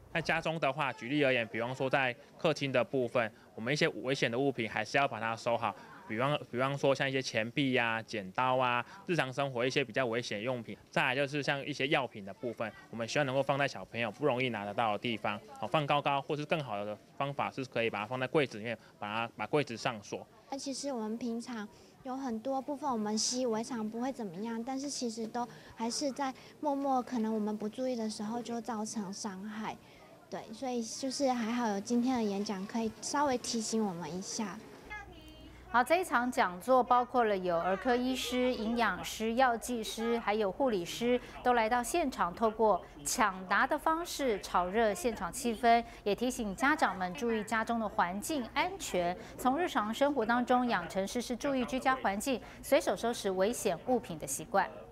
在家中的话，举例而言，比方说在客厅的部分，我们一些危险的物品还是要把它收好。比方说像一些钱币呀、剪刀啊，日常生活一些比较危险的用品。再来就是像一些药品的部分，我们希望能够放在小朋友不容易拿得到的地方，放高高，或是更好的方法是可以把它放在柜子里面，把柜子上锁。 其实我们平常有很多部分我们习以为常不会怎么样，但是其实都还是在默默可能我们不注意的时候就造成伤害。对，所以就是还好有今天的演讲可以稍微提醒我们一下。 好，这一场讲座包括了有儿科医师、营养师、药剂师，还有护理师，都来到现场，透过抢答的方式炒热现场气氛，也提醒家长们注意家中的环境安全，从日常生活当中养成事事注意居家环境、随手收拾危险物品的习惯。